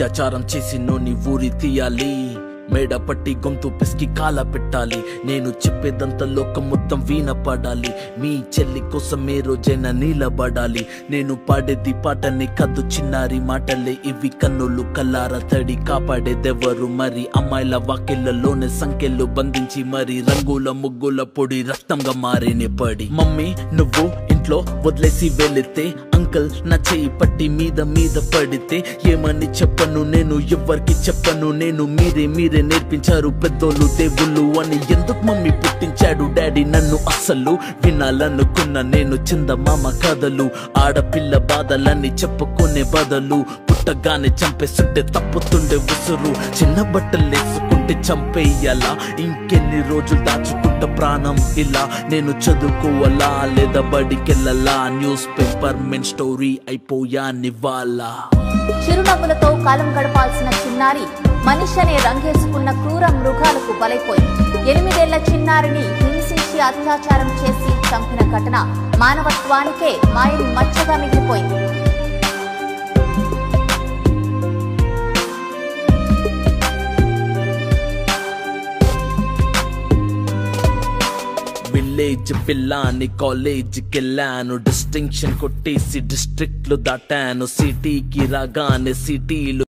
అత్యాచారం చేసినోని ఊరి తీయాలి, మేడ పట్టి గొంతు పిసికి కాల పెట్టాలి. నేను చెప్పేదంతా లోకం మొత్తం వీణపడాలి, మీ చెల్లి కోసం ఏ రోజైనా నిలబడాలి. నేను పాడేది పాటని కద్దు చిన్నారి మాటలే ఇవి, కన్నులు కల్లార తడి కాపాడేదెవరు మరి? అమ్మాయిల వాకిళ్లలోనే సంఖ్యలు బంధించి మరి రంగుల ముగ్గుల పొడి రక్తంగా మారినే పడి. మమ్మీ నువ్వు ఇంట్లో వదిలేసి వెళితే, అంకల్ నా చేయి పట్టి మీద మీద పడితే ఏమని చెప్పను నేను, ఎవ్వరికి చెప్పను నేను. మీరే నేర్పించారు పెద్దోళ్ళు దేవుళ్ళు అని. ఎందుకు మమ్మీ పుట్టించాడు డాడీ నన్ను? అస్సలు వినాలనుకున్న నేను చందమామ కథలు, ఆడపిల్ల బాధలన్నీ చెప్పుకునే బదులు పుట్టగానే చంపేస్తుంటే తప్పుతుండే ఉసురు. చిన్న బట్టలేసుకుంటే చంపేయాలా? ఇంకెన్ని రోజులు దాచుకుంటా ప్రాణం ఇలా? నేను చదువుకోవాలా లేదా బడికెళ్ళాలా? న్యూస్ పేపర్ మెన్ స్టోరీ అయిపోయా నివాలా. చిరునవ్వులతో కాలం గడపాల్సిన చిన్నారి మనిషి అనే రంగేసుకున్న క్రూర మృగాలకు బలైపోయింది. 8 ఏళ్ల చిన్నారిని హింసించి అత్యాచారం చేసి చంపిన ఘటన మానవత్వానికే మాయని మచ్చగా మిగిలిపోయింది. విలేజ్ పిల్లాని కాలేజీకి వెళ్ళాను, డిస్టింక్షన్ కొట్టేసి డిస్ట్రిక్ట్లు దాటాను. సిటీకి రాగానే సిటీలు